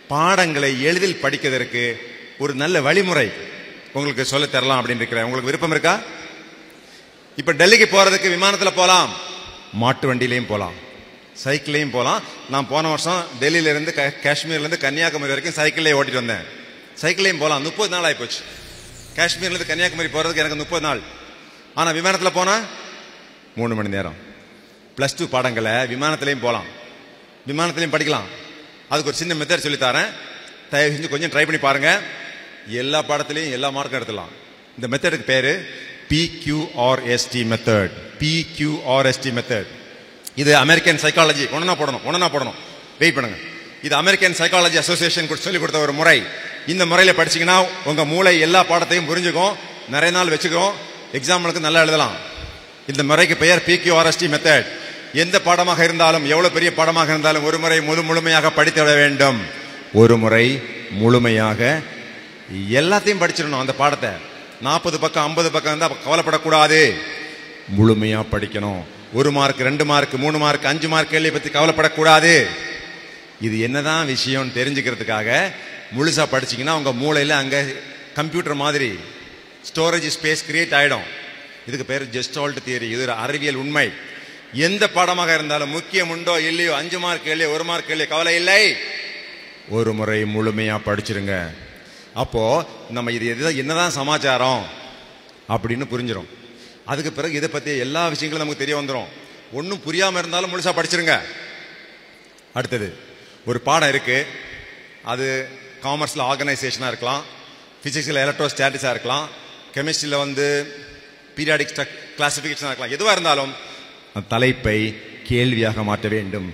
பாடங்களை எளிதில் படிக்கிறதுக்கு ஒரு நல்ல வழிமுறை உங்களுக்கு சொல்ல தரலாம் அப்படின்னு இருக்கிறேன். உங்களுக்கு விருப்பம் இருக்கா? இப்ப டெல்லிக்கு போறதுக்கு விமானத்துல போலாம், மாட்டு வண்டியிலையும் போலாம், சைக்கிளையும் போலாம். நான் போன வருஷம் டெல்லியில இருந்து காஷ்மீர்ல இருந்து கன்னியாகுமரி வரைக்கும் சைக்கிள்லேயே ஓட்டிட்டு வந்தேன். சைக்கிளையும் போலாம். 30 நாள் ஆகி போச்சு. காஷ்மீர்ல இருந்து கன்னியாகுமரி போறதுக்கு எனக்கு 30 நாள். ஆனா விமானத்துல போனா 3 மணி நேரம். +2 பாடங்களை விமானத்திலையும் போலாம், விமானத்திலையும் படிக்கலாம். அதுக்கு ஒரு சின்ன மெத்தட் சொல்லித்தரேன், தயவு செஞ்சு கொஞ்சம் ட்ரை பண்ணி பாருங்க. எல்லா பாடத்திலையும் எல்லா மார்க்கும் எடுத்துலாம். இந்த மெத்தடுக்கு பேரு PQRST மெத்தட். PQRST method. இது அமெரிக்கன் சைக்காலஜி. ஒன்னா போடணும். வெயிட் பண்ணுங்க. இது அமெரிக்கன் சைக்காலஜி அசோசியேஷன் சொல்லிக் கொடுத்த ஒரு முறை. இந்த முறையில படிச்சீங்கன்னா உங்க மூளை எல்லா பாடத்தையும் புரிஞ்சுக்கும், நிறைய நாள் வச்சுக்கும், எக்ஸாம்பிளுக்கு நல்லா எழுதலாம். இந்த முறைக்கு பெயர் PQRST மெத்தட். எந்த பாடமாக இருந்தாலும், எவ்வளவு பெரிய பாடமாக இருந்தாலும் ஒரு முறை முழுமையாக படித்து விட வேண்டும். ஒரு முறை முழுமையாக எல்லாத்தையும் படிச்சிடணும். அந்த பாடத்தை 40 பக்கம் 50 பக்கம் இருந்தா கவலைப்படக்கூடாது. முழுமையா படிக்கணும். 1 மார்க் 2 மார்க் 3 மார்க் 5 மார்க் கேள்வி பத்தி கவலைப்படக்கூடாது. இது என்னதான் விஷயம் தெரிஞ்சுக்கிறதுக்காக முழுசா படிச்சீங்கன்னா உங்க மூளையில அங்க கம்ப்யூட்டர் மாதிரி ஸ்டோரேஜ் ஸ்பேஸ் கிரியேட் ஆயிடும். இதுக்கு பேர் ஜெஸ்டால்ட் தியரி. இது ஒரு அறிவியல் உண்மை. எந்த பாடமாக இருந்தாலும் முக்கியம் உண்டோ இல்லையோ, 5 மார்க் கேள்வி 1 மார்க் கேள்வி கவலை இல்லை, ஒரு முறை முழுமையா படிச்சிருங்க. அப்போ நம்ம இது என்னதான் சமாச்சாரம் அப்படின்னு புரிஞ்சிடும். அதுக்கு பிறகு இதை பத்தி எல்லா விஷயங்களும் நமக்கு தெரிய வந்துடும். ஒன்னும் புரியாம இருந்தாலும் முழுசா படிச்சிருங்க. அடுத்தது ஒரு பாடம் இருக்கு. அது காமர்ஸ்ல ஆர்கனைசேஷனா இருக்கலாம், பிசிக்ஸ்ல எலக்ட்ரோஸ்டாட்டிக்ஸா இருக்கலாம், கெமிஸ்ட்ரியில பீரியாடிக் கிளாசிபிகேஷனா இருக்கலாம். எதுவா இருந்தாலும் தலைப்பை கேள்வியாக மாற்ற வேண்டும்.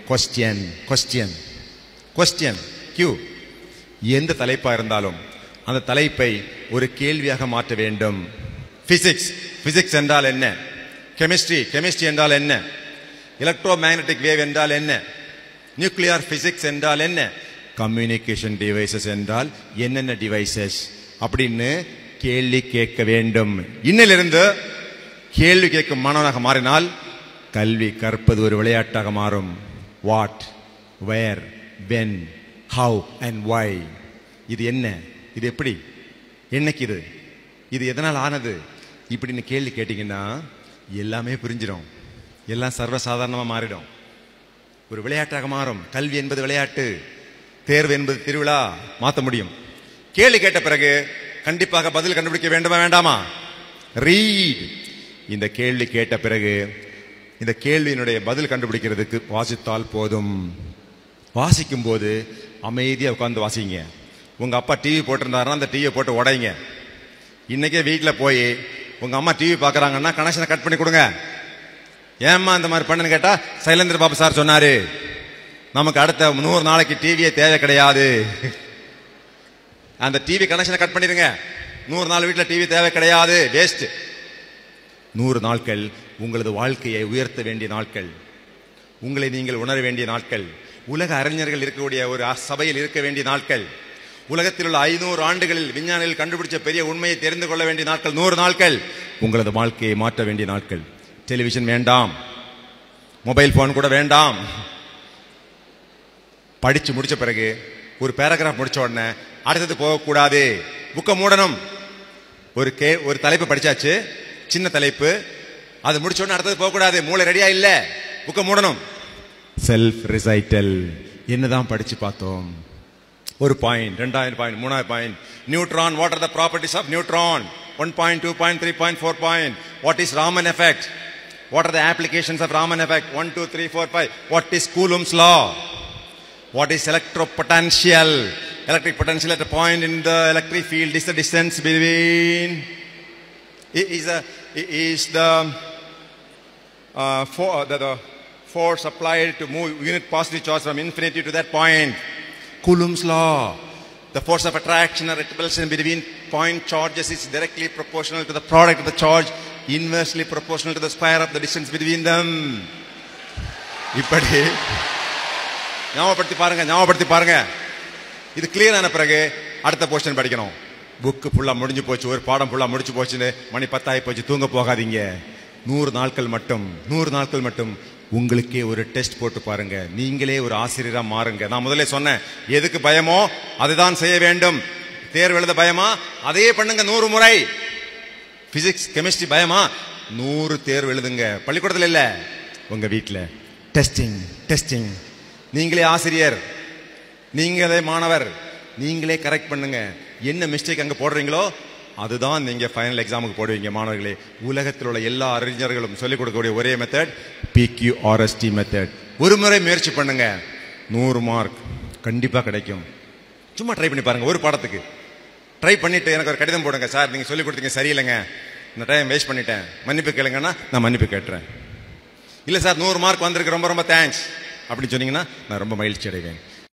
Question Q. எந்த தலைப்பா இருந்தாலும் அந்த தலைப்பை ஒரு கேள்வியாக மாற்ற வேண்டும். பிசிக்ஸ் என்றால் என்ன, கெமிஸ்ட்ரி என்றால் என்ன, எலக்ட்ரோ மேக்னெட்டிக் வேவ் என்றால் என்ன, நியூக்ளியர் பிசிக்ஸ் என்றால் என்ன, கம்யூனிகேஷன் டிவைசஸ் என்றால் என்னென்ன டிவைசஸ் அப்படின்னு கேள்வி கேட்க வேண்டும். இன்னிலிருந்து கேள்வி கேட்கும் மாணவனாக மாறினால் கல்வி கற்பது ஒரு விளையாட்டாக மாறும். What, where, when, how and why. இது என்ன, இது எப்படி, என்னைக்கு, இது எதனால் ஆனது இப்படின்னு கேள்வி கேட்டீங்கன்னா எல்லாமே புரிஞ்சிடும். எல்லாம் சர்வசாதாரணமா மாறிடும், ஒரு விளையாட்டாக மாறும். கல்வி என்பது விளையாட்டு, தேர்வு என்பது திருவிழா. மாற்ற முடியும். கேள்வி கேட்ட பிறகு கண்டிப்பாக பதில் கண்டுபிடிக்க வேண்டுமா வேண்டாமா? ரீட். இந்த கேள்வி கேட்ட பிறகு இந்த கேள்வியினுடைய பதில் கண்டுபிடிக்கிறதுக்கு வாசித்தால் போதும். வாசிக்கும் போது அமைதியா உட்கார்ந்து வாசிங்க. உங்க அப்பா டிவி போட்டிருந்தாருன்னா அந்த டிவியை போட்டு உடைங்க. இன்னைக்கே வீட்டில் போய் உங்க அம்மா டிவி பாக்குறாங்கன்னா கனெக்ஷனை கட் பண்ணி கொடுங்க. ஏம்மா இந்த மாதிரி பண்ணுன்னு கேட்டா, சைலேந்திர பாபு சார் சொன்னாரு, நமக்கு அடுத்த 100 நாளைக்கு டிவியே தேவை கிடையாது. அந்த டிவி கனெக்ஷனை கட் பண்ணிருங்க. 100 நாள் வீட்டில் டிவி தேவை கிடையாது, வேஸ்ட். 100 நாட்கள் உங்களது வாழ்க்கையை உயர்த்த வேண்டிய நாட்கள், உங்களை நீங்கள் உணர வேண்டிய நாட்கள், உலக அறிஞர்கள் இருக்கக்கூடிய ஒரு சபையில் இருக்க வேண்டிய நாட்கள், உலகத்தில் உள்ள 500 ஆண்டுகளில் விஞ்ஞானிகள் கண்டுபிடிச்ச பெரிய உண்மையை தெரிந்து கொள்ள வேண்டிய நாட்கள். 100 நாட்கள் உங்களது வாழ்க்கையை மாற்ற வேண்டிய நாட்கள். டெலிவிஷன் வேண்டாம், மொபைல் போன் கூட வேண்டாம். படிச்சு முடிச்ச பிறகு ஒரு பேராகிராஃப் முடிச்ச உடனே அடுத்தது போகக்கூடாது, புக்கை மூடணும். ஒரு தலைப்பு படிச்சாச்சு, சின்ன தலைப்பு, அது முடிச்ச உடனே அடுத்தது போகக்கூடாது, மூளை ரெடியா இல்ல, புக்கை மூடணும். Self recital. என்னதான் படிச்சு பார்த்தோம்? ஒரு பாயிண்ட், 2வது பாயிண்ட், 3வது point. Neutron, what are the properties of neutron? 1 point, 2 point, 3 point, 4 point. What is Raman effect? What are the applications of Raman effect? 1, 2, 3, 4, 5. What is Coulomb's law? What is electropotential? Electric potential at a point in the electric field is the distance between the force applied to move unit positive charge from infinity to that point. Coulomb's law. The force of attraction or repulsion between point charges is directly proportional to the product of the charge, inversely proportional to the square of the distance between them. இப்படி ஞாபகப்படுத்தி பாருங்க. இது clear ஆன பிறகு அடுத்த portion படிக்கணும். Book ஃபுல்லா முடிஞ்சு போச்சு, ஒரு பாடம் ஃபுல்லா முடிச்சு போச்சுன்னு மணி 10 ஆகி போச்சு, தூங்க போகாதீங்க. 100 நாட்கள் மட்டும் உங்களுக்கே ஒரு டெஸ்ட் போட்டு பாருங்க. நீங்களே ஒரு ஆசிரியரா மாறுங்க. நான் முதல்ல சொன்னேன், எதுக்கு பயமோ அதுதான் செய்ய வேண்டும். தேர்வு எழுத பயமா, அதையே பண்ணுங்க 100 முறை. பிசிக்ஸ் கெமிஸ்ட்ரி பயமா, 100 தேர்வு எழுதுங்க. பள்ளிக்கூடத்தில் இல்ல, உங்க வீட்டில். Testing testing. நீங்களே ஆசிரியர், நீங்களே மாணவர், நீங்களே கரெக்ட் பண்ணுங்க. என்ன மிஸ்டேக் அங்க போடுறீங்களோ அதுதான் நீங்க ஃபைனல் எக்ஸாமுக்கு போடுவீங்க. மாணவர்களே, உலகத்தில் உள்ள எல்லா அறிஞர்களும் சொல்லிக் கொடுக்கக்கூடிய ஒரே மெத்தட் PQRST மெத்தட். ஒரு முறை முயற்சி பண்ணுங்க, 100 மார்க் கண்டிப்பா கிடைக்கும். சும்மா ட்ரை பண்ணி பாருங்க. ஒரு பாடத்துக்கு ட்ரை பண்ணிட்டு எனக்கு ஒரு கடிதம் போடுங்க, சார் நீங்க சொல்லிக் கொடுத்தீங்க சரியில்லைங்க, இந்த டைம் வேஸ்ட் பண்ணிட்டேன், மன்னிப்பு கேளுங்கன்னா நான் மன்னிப்பு கேட்டுறேன். இல்ல சார் 100 மார்க் வந்திருக்கு, ரொம்ப ரொம்ப தேங்க்ஸ் அப்படின்னு சொன்னீங்கன்னா நான் ரொம்ப மகிழ்ச்சி அடைவேன்.